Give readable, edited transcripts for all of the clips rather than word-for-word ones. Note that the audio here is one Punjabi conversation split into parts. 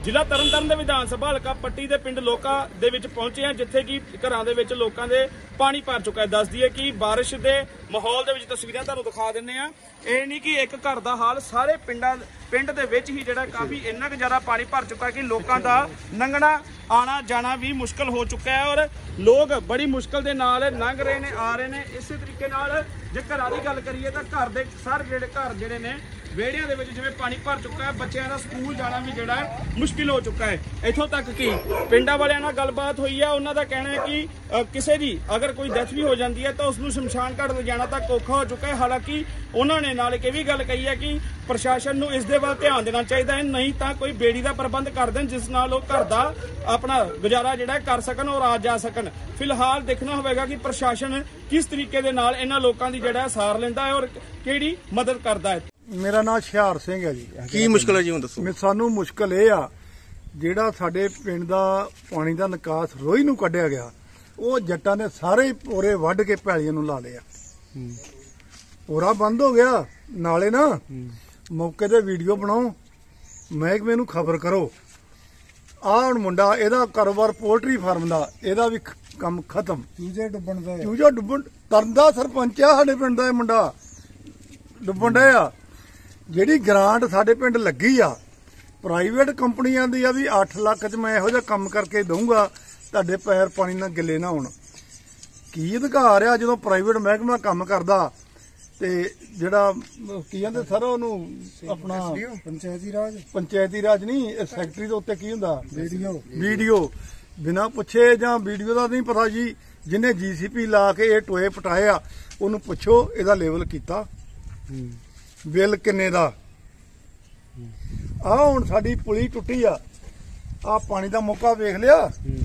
ਜ਼ਿਲ੍ਹਾ ਤਰਨਤਾਰਨ ਦੇ ਵਿਧਾਨ ਸਭਾ ਹਲਕਾ ਪੱਟੀ ਦੇ ਪਿੰਡ ਲੋਕਾ ਦੇ ਵਿੱਚ ਪਹੁੰਚੇ ਹਾਂ, ਜਿੱਥੇ ਕਿ ਘਰਾਂ ਦੇ ਵਿੱਚ ਲੋਕਾਂ ਦੇ ਪਾਣੀ ਭਰ ਚੁੱਕਾ ਹੈ। ਦੱਸ ਦਈਏ ਕਿ ਬਾਰਿਸ਼ ਦੇ ਮਾਹੌਲ ਦੇ ਵਿੱਚ ਤਸਵੀਰਾਂ ਤੁਹਾਨੂੰ ਦਿਖਾ ਦਿੰਦੇ ਆ। ਇਹ ਨਹੀਂ ਕਿ ਇੱਕ ਘਰ ਦਾ ਹਾਲ, ਸਾਰੇ ਪਿੰਡ ਦੇ ਵਿੱਚ ਹੀ ਜਿਹੜਾ ਕਾਫੀ ਇੰਨਾ ਕੁ ਜ਼ਿਆਦਾ ਪਾਣੀ ਭਰ ਚੁੱਕਾ ਕਿ ਲੋਕਾਂ ਦਾ ਲੰਘਣਾ ਆਣਾ ਜਾਣਾ ਵੀ ਮੁਸ਼ਕਲ ਹੋ ਚੁੱਕਾ ਹੈ ਔਰ ਲੋਕ ਬੜੀ ਮੁਸ਼ਕਲ ਦੇ ਨਾਲ ਲੰਘ ਰਹੇ ਨੇ, ਆ ਰਹੇ ਨੇ। ਇਸੇ ਤਰੀਕੇ ਨਾਲ ਜੇ ਘਰਾਂ ਦੀ ਗੱਲ ਕਰੀਏ ਤਾਂ ਘਰ ਦੇ ਸਾਰੇ ਘਰ ਜਿਹੜੇ ਨੇ ਵਿਹੜਿਆਂ ਦੇ ਵਿੱਚ ਜਿਵੇਂ ਪਾਣੀ ਭਰ ਚੁੱਕਾ ਹੈ, ਬੱਚਿਆਂ ਦਾ ਸਕੂਲ ਜਾਣਾ ਵੀ ਜਿਹੜਾ ਹੈ ਮੁਸ਼ਕਿਲ ਹੋ ਚੁੱਕਾ ਹੈ। ਇੱਥੋਂ ਤੱਕ ਕਿ ਪਿੰਡਾਂ ਵਾਲਿਆਂ ਨਾਲ ਗੱਲਬਾਤ ਹੋਈ ਹੈ, ਉਹਨਾਂ ਦਾ ਕਹਿਣਾ ਹੈ ਕਿ ਕਿਸੇ ਦੀ ਅਗਰ ਕੋਈ ਡੈਥ ਵੀ ਹੋ ਜਾਂਦੀ ਹੈ ਤਾਂ ਉਸ ਨੂੰ ਸ਼ਮਸ਼ਾਨ ਘਾਟ ਲਿਜਾਣਾ ਤੱਕ ਔਖਾ ਹੋ ਚੁੱਕਾ ਹੈ। ਹਾਲਾਂਕਿ ਉਹਨਾਂ ਨੇ ਨਾਲ ਇੱਕ ਇਹ ਵੀ ਗੱਲ ਕਹੀ ਹੈ ਕਿ ਪ੍ਰਸ਼ਾਸਨ ਨੂੰ ਇਸ ਦੇ ਵੱਲ ਧਿਆਨ ਦੇਣਾ ਚਾਹੀਦਾ ਹੈ, ਨਹੀਂ ਤਾਂ ਕੋਈ ਬੇੜੀ ਦਾ ਪ੍ਰਬੰਧ ਕਰ ਦੇਣ ਜਿਸ ਨਾਲ ਉਹ ਘਰ ਦਾ ਆਪਣਾ ਗੁਜ਼ਾਰਾ ਜਿਹੜਾ ਕਰ ਸਕਣ ਔਰ ਆ ਜਾ ਸਕਣ। ਫਿਲਹਾਲ ਦੇਖਣਾ ਹੋਵੇਗਾ ਕਿ ਪ੍ਰਸ਼ਾਸਨ ਕਿਸ ਤਰੀਕੇ ਦੇ ਨਾਲ ਇਹਨਾਂ ਲੋਕਾਂ ਦੀ ਜਿਹੜਾ ਸਾਰ ਲੈਂਦਾ ਹੈ ਔਰ ਕਿਹੜੀ ਮਦਦ ਕਰਦਾ ਹੈ। ਮੇਰਾ ਨਾਮ ਹੁਸ਼ਿਆਰ ਸਿੰਘ ਹੈ ਜੀ। ਕੀ ਮੁਸ਼ਕਲ ਹੈ ਜੀ, ਹੁਣ ਦੱਸੋ। ਸਾਨੂੰ ਮੁਸ਼ਕਲ ਇਹ ਆ, ਜਿਹੜਾ ਸਾਡੇ ਪਿੰਡ ਦਾ ਪਾਣੀ ਦਾ ਨਿਕਾਸ ਰੋਈ ਨੂੰ ਕੱਢਿਆ ਗਿਆ, ਉਹ ਜੱਟਾਂ ਨੇ ਸਾਰੇ ਪੋਰੇ ਵੱਢ ਕੇ ਪੈਲੀਆਂ ਨੂੰ ਲਾ ਲਿਆ। ਪੋਰਾ ਬੰਦ ਹੋ ਗਿਆ। ਨਾਲੇ ਨਾ ਮੌਕੇ ਤੇ ਵੀਡੀਓ ਬਣਾਓ, ਮਹਿਕਮੇ ਨੂੰ ਖਬਰ ਕਰੋ। ਆਹ ਹੁਣ ਮੁੰਡਾ, ਇਹਦਾ ਕਾਰੋਬਾਰ ਪੋਲਟਰੀ ਫਾਰਮ ਦਾ, ਇਹਦਾ ਵੀ ਕੰਮ ਖਤਮ। ਚੂਜਾ ਡੁੱਬਣ ਤਰਨ ਦਾ ਸਰਪੰਚ ਆ ਸਾਡੇ ਪਿੰਡ ਦਾ, ਇਹ ਮੁੰਡਾ ਡੁੱਬਣ ਡਿਆ। ਜਿਹੜੀ ਗ੍ਰਾਂਟ ਸਾਡੇ ਪਿੰਡ ਲੱਗੀ ਆ ਪ੍ਰਾਈਵੇਟ ਕੰਪਨੀਆਂ ਦੀ ਆ ਵੀ 8 ਲੱਖ ਚ ਮੈਂ ਇਹੋ ਜਿਹਾ ਕੰਮ ਕਰਕੇ ਦਊਂਗਾ ਤੁਹਾਡੇ ਪੈਰ ਪਾਣੀ ਨਾਲ ਗਿੱਲੇ ਨਾ ਹੋਣ। ਕੀ ਅਧਿਕਾਰ ਆ ਜਦੋਂ ਪ੍ਰਾਈਵੇਟ ਮਹਿਕਮਾ ਕੰਮ ਕਰਦਾ ਤੇ ਜਿਹੜਾ ਕੀ ਕਹਿੰਦੇ ਸਰ ਉਹਨੂੰ ਆਪਣਾ ਪੰਚਾਇਤੀ ਰਾਜ ਨਹੀਂ, ਸੈਕਟਰੀ ਦੇ ਉੱਤੇ ਕੀ ਹੁੰਦਾ, ਵੀਡੀਓ ਬਿਨਾਂ ਪੁੱਛੇ ਜਾਂ ਵੀਡੀਓ ਦਾ ਨਹੀਂ ਪਤਾ ਜੀ। ਜਿਹਨੇ GCP ਲਾ ਕੇ ਇਹ ਟੋਏ ਪਟਾਏ ਆ ਉਹਨੂੰ ਪੁੱਛੋ ਇਹਦਾ ਲੈਵਲ ਕੀਤਾ, ਬਿੱਲ ਕਿੰਨੇ ਦਾ। ਆਹ ਹੁਣ ਸਾਡੀ ਪੁਲੀ ਟੁੱਟੀ ਆ, ਆਹ ਪਾਣੀ ਦਾ ਮੌਕਾ ਵੇਖ ਲਿਆ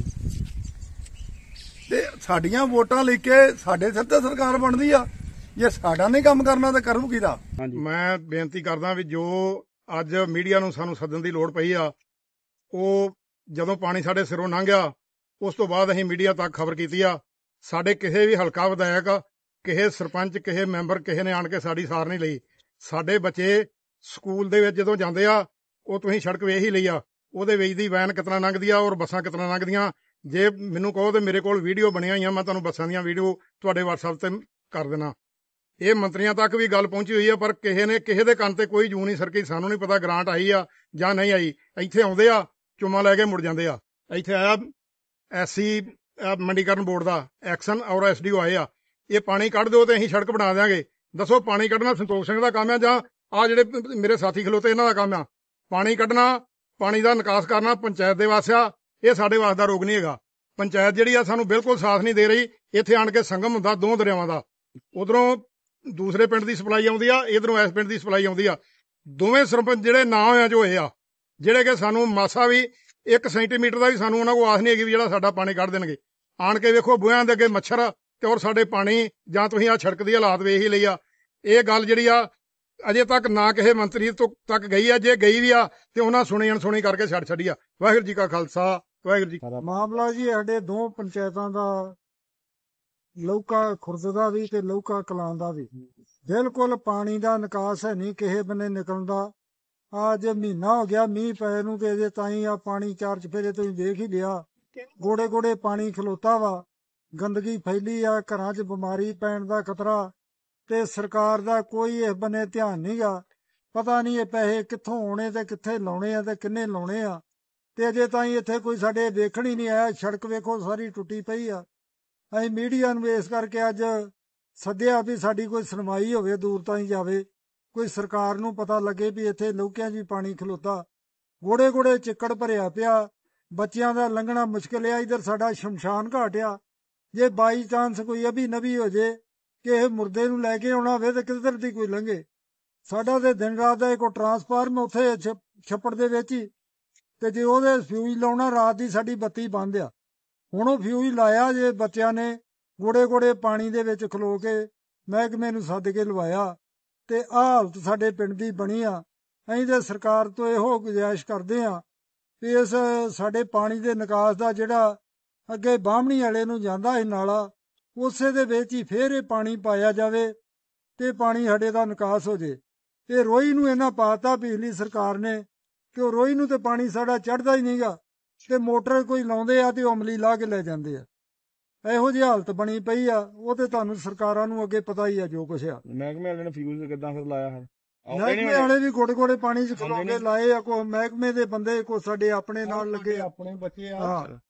ਤੇ ਸਾਡੀਆਂ ਵੋਟਾਂ ਲੈ ਕੇ ਸਾਡੇ ਸਿਰ ਤੇ ਸਰਕਾਰ ਬਣਦੀ ਆ। ਜੇ ਸਾਡਾ ਨਹੀਂ ਕੰਮ ਕਰਨਾ ਤਾਂ ਕਰੂ ਕਿਹਦਾ। ਮੈਂ ਬੇਨਤੀ ਕਰਦਾ ਵੀ ਜੋ ਅੱਜ ਮੀਡੀਆ ਨੂੰ ਸਾਨੂੰ ਸੱਦਣ ਦੀ ਲੋੜ ਪਈ ਆ, ਉਹ ਜਦੋਂ ਪਾਣੀ ਸਾਡੇ ਸਿਰੋਂ ਲੰਘਿਆ ਉਸ ਤੋਂ ਬਾਅਦ ਅਸੀਂ ਮੀਡੀਆ ਤੱਕ ਖਬਰ ਕੀਤੀ ਆ। ਸਾਡੇ ਕਿਸੇ ਵੀ ਹਲਕਾ ਵਿਧਾਇਕ, ਕਿਸੇ ਸਰਪੰਚ, ਕਿਸੇ ਮੈਂਬਰ, ਕਿਸੇ ਨੇ ਆਣ ਕੇ ਸਾਡੀ ਸਾਰ ਨਹੀਂ ਲਈ। ਸਾਡੇ ਬੱਚੇ ਸਕੂਲ ਦੇ ਵਿੱਚ ਜਦੋਂ ਜਾਂਦੇ ਆ, ਉਹ ਤੁਸੀਂ ਸੜਕ ਵੇਖ ਹੀ ਲਈ ਆ, ਉਹਦੇ ਵਿੱਚ ਦੀ ਵੈਨ ਕਿਤਨਾ ਲੰਘਦੀ ਆ ਔਰ ਬੱਸਾਂ ਕਿਤਨਾ ਲੰਘਦੀਆਂ। ਜੇ ਮੈਨੂੰ ਕਹੋ ਤੇ ਮੇਰੇ ਕੋਲ ਵੀਡੀਓ ਬਣੀਆਂ ਹੋਈਆਂ, ਮੈਂ ਤੁਹਾਨੂੰ ਬੱਸਾਂ ਦੀਆਂ ਵੀਡੀਓ ਤੁਹਾਡੇ WhatsApp ਤੇ ਕਰ ਦੇਣਾ। ਇਹ ਮੰਤਰੀਆਂ ਤੱਕ ਵੀ ਗੱਲ ਪਹੁੰਚੀ ਹੋਈ ਆ, ਪਰ ਕਿਸੇ ਦੇ ਕੰਨ ਤੇ ਕੋਈ ਜੂ ਨਹੀਂ ਸਰਕੀ। ਸਾਨੂੰ ਨਹੀਂ ਪਤਾ ਗ੍ਰਾਂਟ ਆਈ ਆ ਜਾਂ ਨਹੀਂ ਆਈ। ਇੱਥੇ ਆਉਂਦੇ ਆ, ਚੁੰਮਾ ਲੈ ਕੇ ਮੁੜ ਜਾਂਦੇ ਆ। ਇੱਥੇ ਆਇਆ SC ਮੰਡੀਕਰਨ ਬੋਰਡ ਦਾ ਐਕਸ਼ਨ ਔਰ SDO ਆਏ ਆ, ਇਹ ਪਾਣੀ ਕੱਢ ਦਿਓ ਤੇ ਅਸੀਂ ਸੜਕ ਬਣਾ ਦਿਆਂਗੇ। ਦੱਸੋ ਪਾਣੀ ਕੱਢਣਾ ਸੰਤੋਖ ਸਿੰਘ ਦਾ ਕੰਮ ਆ ਜਾਂ ਆ ਜਿਹੜੇ ਮੇਰੇ ਸਾਥੀ ਖਲੋਤੇ ਇਹਨਾਂ ਦਾ ਕੰਮ ਆ? ਪਾਣੀ ਕੱਢਣਾ, ਪਾਣੀ ਦਾ ਨਿਕਾਸ ਕਰਨਾ ਪੰਚਾਇਤ ਦੇ ਵਾਸ ਆ, ਇਹ ਸਾਡੇ ਵਾਸ ਦਾ ਰੋਗ ਨਹੀਂ ਹੈਗਾ। ਪੰਚਾਇਤ ਜਿਹੜੀ ਆ ਸਾਨੂੰ ਬਿਲਕੁਲ ਸਾਥ ਨਹੀਂ ਦੇ ਰਹੀ। ਇੱਥੇ ਆਣ ਕੇ ਸੰਗਮ ਹੁੰਦਾ ਦੋ ਦਰਿਆਵਾਂ ਦਾ, ਉਧਰੋਂ ਦੂਸਰੇ ਪਿੰਡ ਦੀ ਸਪਲਾਈ ਆਉਂਦੀ ਆ, ਇਧਰੋਂ ਇਸ ਪਿੰਡ ਦੀ ਸਪਲਾਈ ਆਉਂਦੀ ਆ। ਦੋਵੇਂ ਸਰਪੰਚ ਜਿਹੜੇ ਨਾ ਹੋਇਆ ਜੋ ਹੋਏ ਆ, ਜਿਹੜੇ ਕਿ ਸਾਨੂੰ ਮਾਸਾ ਵੀ 1 ਸੈਂਟੀਮੀਟਰ ਦਾ ਵੀ ਸਾਨੂੰ ਉਹਨਾਂ ਕੋਲ ਆਸ ਨਹੀਂ ਹੈਗੀ ਵੀ ਜਿਹੜਾ ਸਾਡਾ ਪਾਣੀ ਕੱਢ ਦੇਣਗੇ। ਆਣ ਕੇ ਵੇਖੋ ਬੂਹਿਆਂ ਦੇ ਅੱਗੇ ਮੱਛਰ ਤੇ ਔਰ ਸਾਡੇ ਪਾਣੀ, ਜਾਂ ਤੁਸੀਂ ਆ ਸੜਕ ਦੀ ਹਾਲਾਤ ਵੇਖ ਹੀ ਲਈ ਆ। ਇਹ ਗੱਲ ਜਿਹੜੀ ਆ ਅਜੇ ਤੱਕ ਨਾ ਕਿਸੇ ਮੰਤਰੀ ਤੱਕ ਗਈ ਆ, ਜੇ ਗਈ ਵੀ ਆ ਤੇ ਉਹਨਾਂ ਸੁਣੀ ਅਣਸੁਣੀ ਕਰਕੇ ਛੱਡ ਛੱਡੀ ਆ। ਵਾਹਿਗੁਰੂ ਜੀ ਕਾ ਖਾਲਸਾ, ਵਾਹਿਗੁਰੂ ਜੀ। ਮਾਮਲਾ ਜੀ ਸਾਡੇ ਦੋ ਪੰਚਾਇਤਾਂ ਦਾ, ਲੌਕਾ ਖੁਰਦ ਦਾ ਵੀ ਤੇ ਲੌਕਾ ਕਲਾਂ ਦਾ ਵੀ, ਬਿਲਕੁਲ ਪਾਣੀ ਦਾ ਨਿਕਾਸ ਹੈ ਨਹੀਂ ਕਿਸੇ ਬੰਨੇ ਨਿਕਲਣ ਦਾ। ਅੱਜ ਮਹੀਨਾ ਹੋ ਗਿਆ ਮੀਂਹ ਪਏ ਨੂੰ ਤੇ ਅਜੇ ਤਾਈਂ ਆ ਪਾਣੀ 4 ਚਫੇਰੇ ਤੁਸੀਂ ਦੇਖ ਹੀ ਲਿਆ, ਗੋੜੇ ਗੋੜੇ ਪਾਣੀ ਖਲੋਤਾ ਵਾ, ਗੰਦਗੀ ਫੈਲੀ ਆ, ਘਰਾਂ 'ਚ ਬਿਮਾਰੀ ਪੈਣ ਦਾ ਖਤਰਾ। ਤੇ ਸਰਕਾਰ ਦਾ ਕੋਈ ਇਸ ਬੰਨੇ ਧਿਆਨ ਨਹੀਂ ਗਾ। ਪਤਾ ਨਹੀਂ ਇਹ ਪੈਸੇ ਕਿੱਥੋਂ ਆਉਣੇ ਤੇ ਕਿੱਥੇ ਲਾਉਣੇ ਆ ਤੇ ਕਿੰਨੇ ਲਾਉਣੇ ਆ। ਤੇ ਅਜੇ ਤਾਈਂ ਇੱਥੇ ਕੋਈ ਸਾਡੇ ਵੇਖਣ ਹੀ ਨਹੀਂ ਆਇਆ। ਸੜਕ ਵੇਖੋ ਸਾਰੀ ਟੁੱਟੀ ਪਈ ਆ। ਅਸੀਂ ਮੀਡੀਆ ਨੂੰ ਇਸ ਕਰਕੇ ਅੱਜ ਸੱਦਿਆ ਵੀ ਸਾਡੀ ਕੋਈ ਸੁਣਵਾਈ ਹੋਵੇ, ਦੂਰ ਤਾਈਂ ਜਾਵੇ, ਕੋਈ ਸਰਕਾਰ ਨੂੰ ਪਤਾ ਲੱਗੇ ਵੀ ਇੱਥੇ ਲੌਕਿਆਂ 'ਚ ਵੀ ਪਾਣੀ ਖਲੋਤਾ, ਗੋੜੇ ਗੋੜੇ ਚਿੱਕੜ ਭਰਿਆ ਪਿਆ, ਬੱਚਿਆਂ ਦਾ ਲੰਘਣਾ ਮੁਸ਼ਕਿਲ ਆ। ਇੱਧਰ ਸਾਡਾ ਸ਼ਮਸ਼ਾਨ ਘਾਟ ਆ। ਜੇ ਬਾਈ ਚਾਂਸ ਕੋਈ ਅਭੀ ਨਵੀ ਹੋ ਜੇ ਕਿ ਇਹ ਮੁਰਦੇ ਨੂੰ ਲੈ ਕੇ ਆਉਣਾ ਹੋਵੇ ਤੇ ਕਿੱਧਰ ਦੀ ਕੋਈ ਲੰਘੇ। ਸਾਡਾ ਤੇ ਦਿਨ ਰਾਤ ਦਾ ਇੱਕ ਟਰਾਂਸਫਾਰਮ ਉੱਥੇ ਛੱਪੜ ਦੇ ਵਿੱਚ ਹੀ, ਤੇ ਜੇ ਉਹਦੇ ਫਿਊਜ਼ ਲਾਉਣਾ, ਰਾਤ ਦੀ ਸਾਡੀ ਬੱਤੀ ਬੰਦ ਆ। ਹੁਣ ਉਹ ਫਿਊਜ਼ ਲਾਇਆ ਜੇ ਬੱਚਿਆਂ ਨੇ ਗੋੜੇ ਗੋੜੇ ਪਾਣੀ ਦੇ ਵਿੱਚ ਖਲੋ ਕੇ ਮਹਿਕਮੇ ਨੂੰ ਸੱਦ ਕੇ ਲਵਾਇਆ, ਤੇ ਆਹ ਹਾਲਤ ਸਾਡੇ ਪਿੰਡ ਦੀ ਬਣੀ ਆ। ਅਸੀਂ ਤੇ ਸਰਕਾਰ ਤੋਂ ਇਹੋ ਗੁਜ਼ਾਰਿਸ਼ ਕਰਦੇ ਆ ਵੀ ਇਸ ਸਾਡੇ ਪਾਣੀ ਦੇ ਨਿਕਾਸ ਦਾ ਜਿਹੜਾ ਅੱਗੇ ਬਾਹਮਣੀ ਵਾਲੇ ਨੂੰ ਜਾਂਦਾ ਸੀ ਨਾਲਾ, ਉਸੇ ਦੇ ਵਿੱਚ ਹੀ ਫੇਰ ਇਹ ਪਾਣੀ ਪਾਇਆ ਜਾਵੇ ਤੇ ਪਾਣੀ ਸਾਡੇ ਦਾ ਨਿਕਾਸ ਹੋ ਜੇ। ਇਹ ਰੋਈ ਨੂੰ ਇਹਨਾਂ ਪਾਤਾ ਪਿਛਲੀ ਸਰਕਾਰ ਨੇ ਕਿ ਉਹ ਰੋਈ ਨੂੰ ਤੇ ਪਾਣੀ ਸਾਡਾ ਚੜਦਾ ਹੀ ਨਹੀਂਗਾ, ਤੇ ਮੋਟਰ ਕੋਈ ਲਾਉਂਦੇ ਆ ਤੇ ਉਹ ਅਮਲੀ ਲਾ ਕੇ ਲੈ ਜਾਂਦੇ ਆ। ਇਹੋ ਜਿਹੀ ਹਾਲਤ ਬਣੀ ਪਈ ਆ। ਉਹ ਤੇ ਤੁਹਾਨੂੰ ਸਰਕਾਰਾਂ ਨੂੰ ਅੱਗੇ ਪਤਾ ਹੀ ਆ ਜੋ ਕੁਛ ਆ। ਮਹਿਕਮੇ ਵਾਲੇ ਨੇ ਫਿਊਜ਼ ਕਿੱਦਾਂ ਫਿਰ ਲਾਇਆ ਹੈ? ਮਹਿਕਮੇ ਵਾਲੇ ਵੀ ਗੋਡੇ ਪਾਣੀ ਚ ਖਲੋ ਕੇ ਲਾਏ ਆ। ਕੋਈ ਮਹਿਕਮੇ ਦੇ ਬੰਦੇ, ਕੋਈ ਸਾਡੇ ਆਪਣੇ ਨਾਲ ਲੱਗੇ, ਆਪਣੇ ਬੱਚੇ ਆ। ਹਾਂ